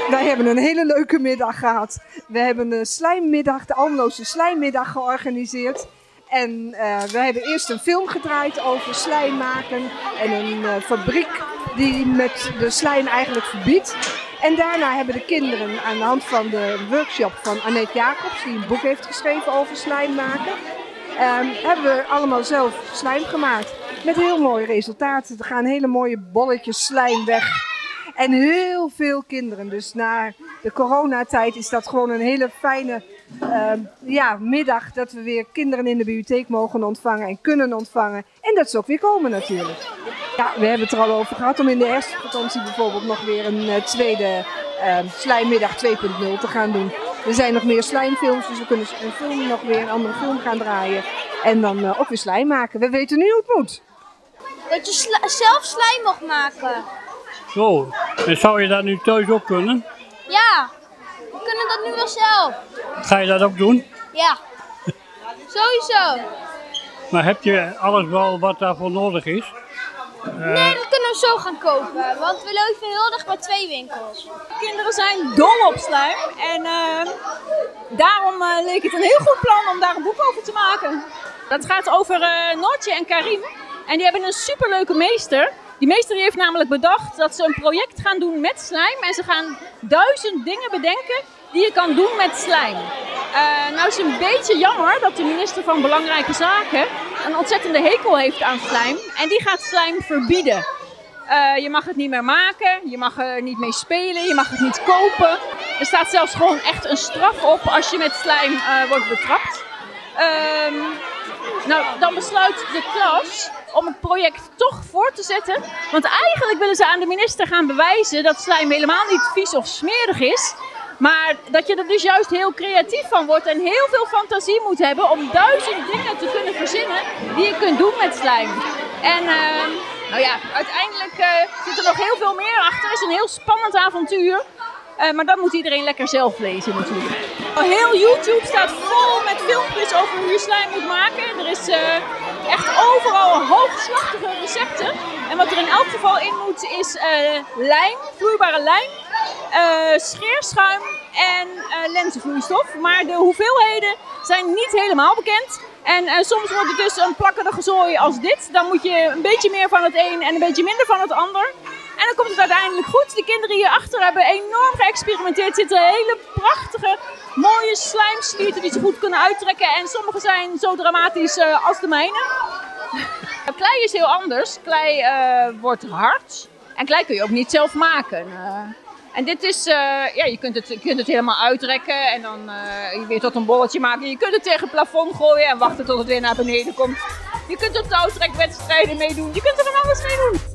Wij hebben een hele leuke middag gehad. We hebben een slijmmiddag, de Almeloze Slijmmiddag georganiseerd. En we hebben eerst een film gedraaid over slijm maken en een fabriek die met de slijm eigenlijk verbiedt. En daarna hebben de kinderen aan de hand van de workshop van Annette Jacobs, die een boek heeft geschreven over slijm maken, hebben we allemaal zelf slijm gemaakt. Met heel mooie resultaten. Er gaan hele mooie bolletjes slijm weg. En heel veel kinderen. Dus na de coronatijd is dat gewoon een hele fijne middag. Dat we weer kinderen in de bibliotheek mogen ontvangen en kunnen ontvangen. En dat ze ook weer komen natuurlijk. Ja, we hebben het er al over gehad om in de herfstvakantie bijvoorbeeld nog weer een tweede slijmmiddag 2.0 te gaan doen. Er zijn nog meer slijmfilms, dus we kunnen een andere film gaan draaien. En dan ook weer slijm maken. We weten nu hoe het moet. Dat je zelf slijm mag maken. Zo, en zou je dat nu thuis ook kunnen? Ja, we kunnen dat nu wel zelf. Ga je dat ook doen? Ja, sowieso. Maar heb je alles wel wat daarvoor nodig is? Nee, dat kunnen we zo gaan kopen, want we leven heel erg bij 2 winkels. Kinderen zijn dol op slijm en daarom leek het een heel goed plan om daar een boek over te maken. Dat gaat over Noortje en Karim en die hebben een superleuke meester. Die meester heeft namelijk bedacht dat ze een project gaan doen met slijm en ze gaan 1000 dingen bedenken die je kan doen met slijm. Nou is het een beetje jammer dat de minister van Belangrijke Zaken een ontzettende hekel heeft aan slijm en die gaat slijm verbieden. Je mag het niet meer maken, je mag er niet mee spelen, je mag het niet kopen. Er staat zelfs gewoon echt een straf op als je met slijm wordt betrapt. Nou, dan besluit de klas om het project toch voor te zetten. Want eigenlijk willen ze aan de minister gaan bewijzen dat slijm helemaal niet vies of smerig is. Maar dat je er dus juist heel creatief van wordt en heel veel fantasie moet hebben om 1000 dingen te kunnen verzinnen die je kunt doen met slijm. En nou ja, uiteindelijk zit er nog heel veel meer achter. Het is een heel spannend avontuur. Maar dat moet iedereen lekker zelf lezen natuurlijk. Heel YouTube staat vol met filmpjes over hoe je slijm moet maken. Er is echt overal hoogslachtige recepten. En wat er in elk geval in moet is lijm, vloeibare lijm, scheerschuim en lensevloeistof. Maar de hoeveelheden zijn niet helemaal bekend. En soms wordt het dus een plakkerige zooi als dit. Dan moet je een beetje meer van het een en een beetje minder van het ander. En dan komt het uiteindelijk goed. De kinderen hierachter hebben enorm geëxperimenteerd. Er zitten hele prachtige, mooie slijmslieten die ze goed kunnen uittrekken. En sommige zijn zo dramatisch als de mijne. Klei is heel anders. Klei wordt hard. En klei kun je ook niet zelf maken. En dit is, ja, je kunt het helemaal uitrekken en dan weer tot een bolletje maken. Je kunt het tegen het plafond gooien en wachten tot het weer naar beneden komt. Je kunt er touwtrekwedstrijden mee doen. Je kunt er van alles mee doen.